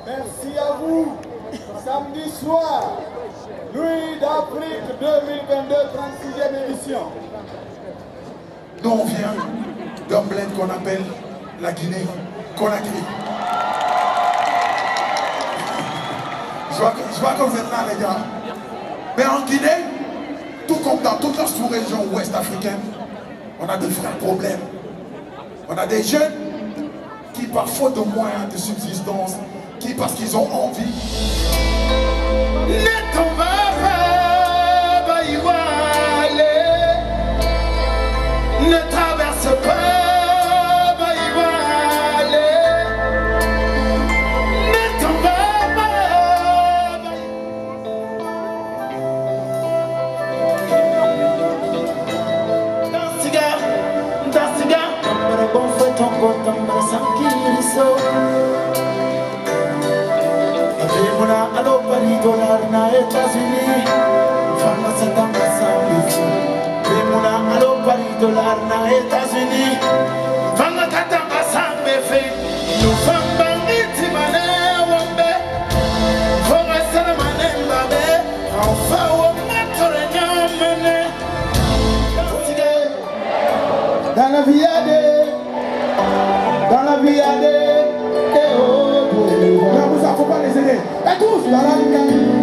Merci à vous. Samedi soir, Nuit d'Afrique 2022, 36e édition. Nous on vient d'un bled qu'on appelle la Guinée, Conakry. Je vois que vous êtes là les gars. Mais en Guinée, tout comme dans toute la sous-région ouest africaine, on a de vrais problèmes. On a des jeunes qui par faute de moyens de subsistance, qui parce qu'ils ont envie. Ne traverse pas, ne t'en va pas. Dans cigare, bon fait ton compte, dans sa kiriso. Abimuna allo Paris dollar na États-Unis, femme c'est ambassade. Abimuna allo Paris dollar na États-Unis, femme katanga sambe fait. Nous femmes bandits mané wambe, forest la mané mbabe, enfin au maître nyamene. Dans la vie à des, dans la vie à des, et oh, Là, vous ne faut pas les aider. et tous, dans la vie à des.